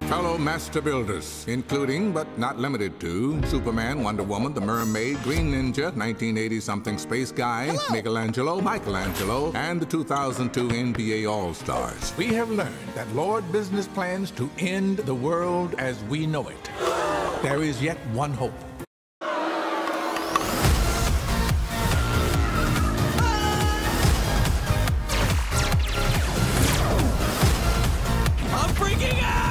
Fellow master builders, including but not limited to Superman, Wonder Woman, The Mermaid, Green Ninja, 1980-something Space Guy, Michelangelo, and the 2002 NBA All-Stars. We have learned that Lord Business plans to end the world as we know it. There is yet one hope. I'm freaking out!